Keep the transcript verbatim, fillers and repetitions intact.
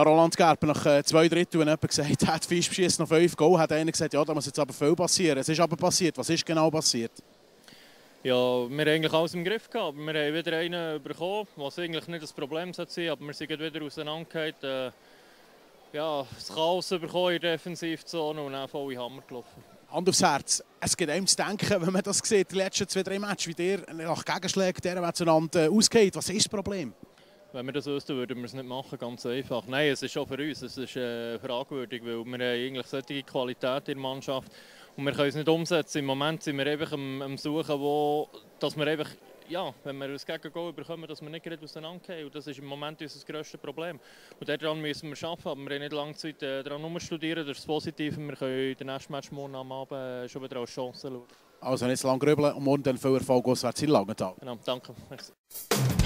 Ja, Roland Gerber nach äh, zwei Drittel, wenn jemand gesagt hat, Fisch beschießt noch fünf Goal, hat einer gesagt, ja, da muss jetzt aber viel passieren. Es ist aber passiert. Was ist genau passiert? Ja, wir haben eigentlich alles im Griff gehabt. Wir haben wieder einen bekommen, was eigentlich nicht das Problem sein sollte, aber wir sind wieder auseinandergegangen. Äh, ja, das Chaos bekommen in der Defensivzone und dann voll in den Hammer gelaufen. Hand aufs Herz. Es gibt einem zu denken, wenn man das sieht, die letzten zwei, drei Matches, wie der nach Gegenschlägen der zueinander ausgeht. Was ist das Problem? Wenn wir das wüssten, würden wir es nicht machen, ganz einfach. Nein, es ist schon für uns, es ist äh, fragwürdig, weil wir haben eigentlich solche Qualität in der Mannschaft und wir können es nicht umsetzen. Im Moment sind wir einfach am, am Suchen, wo, dass wir einfach, ja, wenn wir das Gegengol bekommen, dass wir nicht gerade auseinandergehen. Und das ist im Moment unser grösstes Problem. Und daran müssen wir arbeiten, aber wir haben nicht lange Zeit äh, daran herumstudieren. Das ist das Positive. Wir können in den nächsten Match morgen am Abend äh, schon wieder als Chance schauen. Also nicht zu lange grübeln und morgen dann viel Erfolg auswärts in Langenthal. Genau, danke. Merci.